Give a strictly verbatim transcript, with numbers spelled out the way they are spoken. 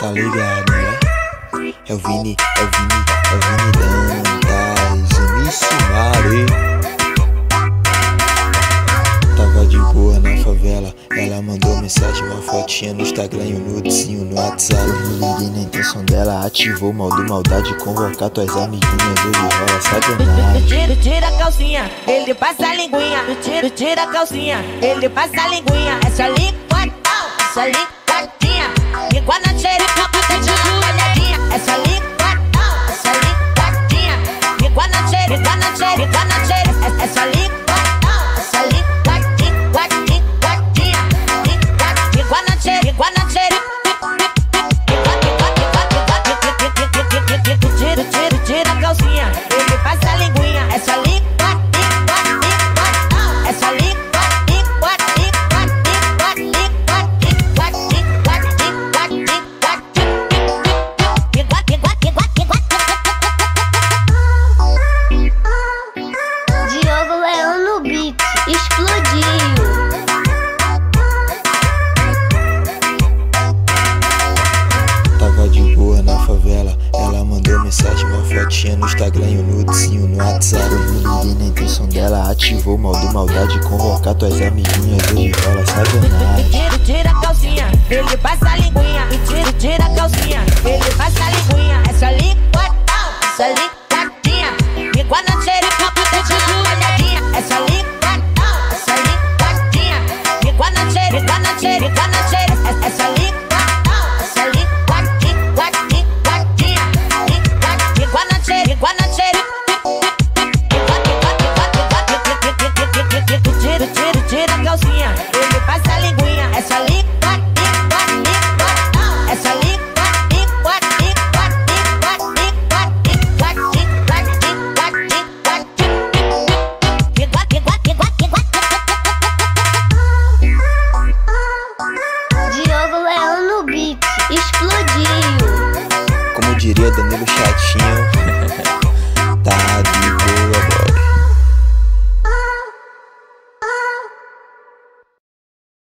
Tá ligado, né? É o Vini, é o Vini, é o Vini Dantas, M C Mari. Tava de boa na favela, ela mandou mensagem, uma fotinha no Instagram e um nudezinho no WhatsApp. Eu me liguei na intenção dela, ativou mal do maldade, convocar tuas amiguinhas, hoje rola sacanagem. Tira, tira a calcinha, ele passa a linguinha. Tira, tira a calcinha, ele passa a linguinha. Essa linguadão, essa linguadinha, língua na xereca, deixa a olhadinha. Essa linguadão, essa linguadinha, língua na xereca, na xereca, na xereca. Essa linguadão, essa linguadinha, guadinha, guadinha, língua na xereca, língua na xereca. Tira, tira, tira a calcinha, ele passa a linguinha. Essa língua, língua, língua, essa língua, língua, língua, língua, língua, língua, língua, língua, língua, língua, língua. Diogo Leão no beat, explodiu. Tava de boa na favela, ela mandou mensagem, uma fotinha no Instagram e um nudezinho no WhatsApp. Eu me liguei na intenção dela, ativou mal do maldade, convocar tuas amiguinhas, hoje rola sacanagem. Tira, tira a calcinha, ele passa a linguinha. Tira, tira a calcinha, ele passa a linguinha. Essa linguadão, essa linguadinha, língua na xereca, deixa a olhadinha. Essa linguadão, essa linguadinha, língua na xereca, na xereca, na xereca. Essa linguadão, essa linguadinha, guadinha, guadinha, língua na xereca, língua na xereca. Tira, tira, tira a calcinha, ele passa a linguinha. Essa língua, língua, língua, essa língua, língua, língua, língua, língua, língua, língua, língua, língua, língua, língua. Diogo Leão no beat, explodiu. Como diria Danilo Chatinho,